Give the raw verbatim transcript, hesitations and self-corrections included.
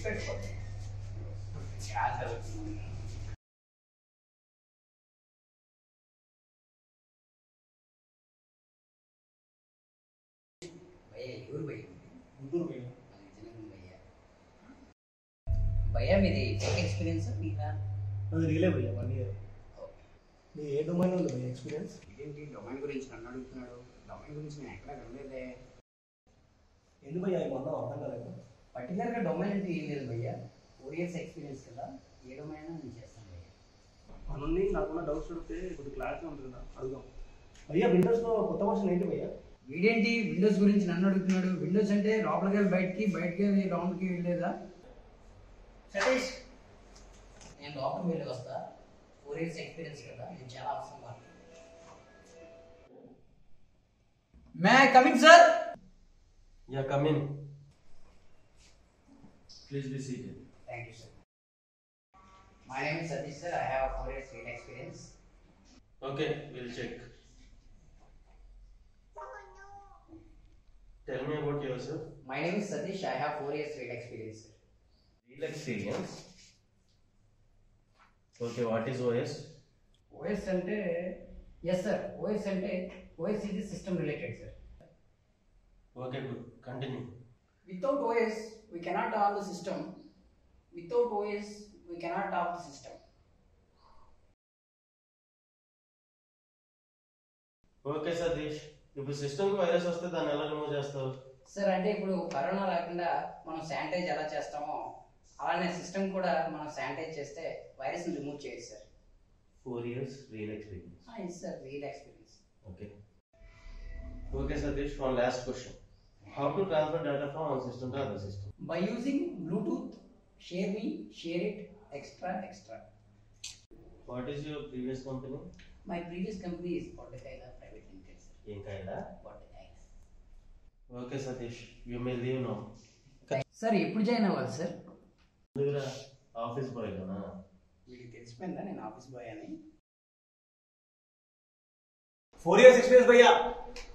Respect for क्या चलती भैया ఎవరు భయ్యా ముగ్గురు భయ్యా నిజంగా భయ్యా భయ్యా మీది ఫేక్ ఎక్స్పీరియన్స్ మీరా అది రియలే భయ్యా వన్ ఇయర్ నీ ఏ డొమైన్ ఉంది భయ్యా ఎక్స్పీరియన్స్ ఇదేంటి డొమైన్ గురించి నన్ను అడుగుతున్నాడు డొమైన్ గురించి నేను ఎక్కడ వినలేదే ఎందుకు భయ్యా ఏమన్నా అర్థం కాలేదు పర్టికులర్గా డొమైన్ అంటే ఏం లేదు భయ్యా ఫోర్ ఇయర్స్ ఎక్స్పీరియన్స్ కదా ఏ డొమైన్ అయినా నేను చేస్తాను భయ్యా అనుంది నాకున్న డౌట్స్ అడిగితే కొద్దిగా క్లారిటీ ఉంటుంది కదా అడుగుదాం భయ్యా విండోస్లో కొత్త వర్షన్ ఏంటి భయ్యా వీడేంటి విండోస్ గురించి నన్ను అడుగుతున్నాడు విండోస్ అంటే లోపలికి వెళ్ళి బయటికి బయటికి వెళ్ళి రౌండ్కి వెళ్ళేదా సతీష్ నేను లోపలికి వెళ్ళి వస్తా ఫోర్ ఇయర్స్ ఎక్స్పీరియన్స్ కదా నేను చాలా అవసరం పడుతుంది may coming sir Yeah, come in. Please be seated. Thank you sir my name is Satish sir I have four years field experience Okay, we'll check. Tell me about yourself. My name is Satish I have four years field experience sir Real experience. Okay, what is O S? OS అంటే yes sir OS అంటే OS ఇది system related sir Okay, good. Continue. Without O S, we cannot on the system. Without O S, we cannot off the system. Okay, Satish. ఇప్పుడు సిస్టమ్కి virus వస్తే దాన్ని ఎలా remove చేస్తావు? Sir అంటే ఇప్పుడు కరోనా రాకుండా మనం శానిటైజ్ ఎలా చేస్తామో అలానే సిస్టమ్ కూడా మనం శానిటైజ్ చేస్తే వైరస్ని రిమూవ్ చేయొచ్చు sir four years real experience. Yes sir real experience okay okay Satish, one last question. How to transfer data from one system to other system? By using Bluetooth share me share it extra extra What is your previous company? My previous company is పొట్టకాయల private limited sir ఏం కాయలా? పొట్టకాయల okay Satish, you may leave now. Sir ఎప్పుడు join అవ్వాలి sir ఎందుకురా office boy కదా? వీడికి తెలిసిపోయిందా నేను ఆఫీస్ బాయ్ అని ఫోర్ ఇయర్స్ ఎక్స్పీరియన్స్ భయ్యా